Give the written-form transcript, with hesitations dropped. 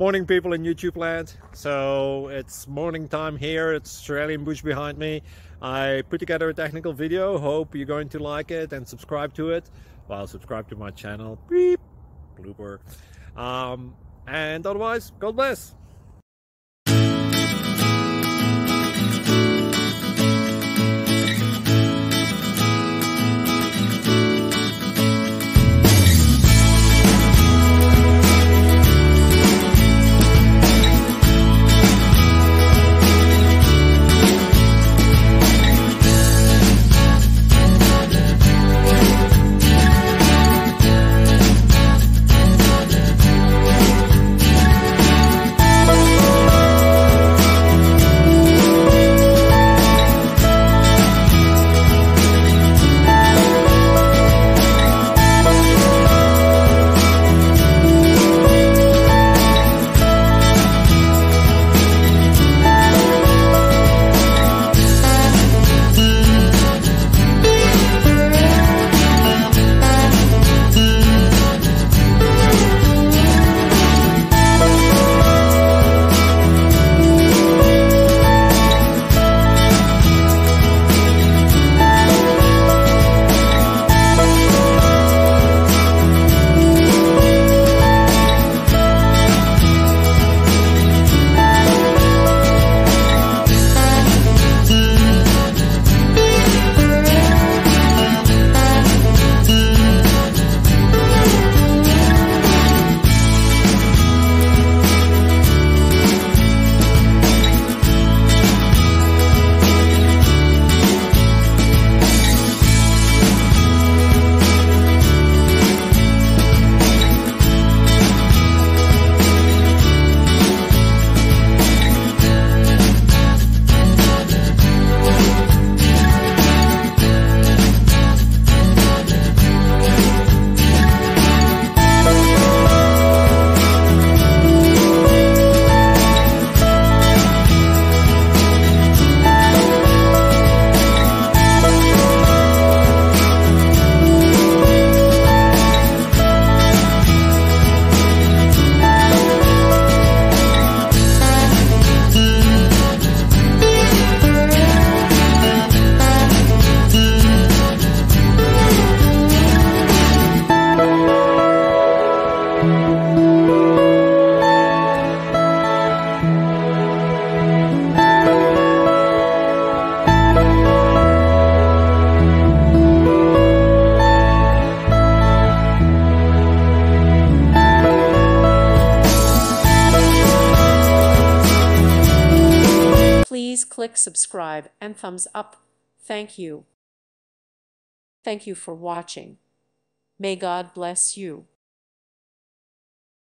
Morning, people in YouTube land. So it's morning time here. It's Australian bush behind me. I put together a technical video. Hope you're going to like it and subscribe to it. Well, subscribe to my channel. Beep. Blooper. And otherwise, God bless. Please click subscribe and thumbs up. Thank you. Thank you for watching. May God bless you.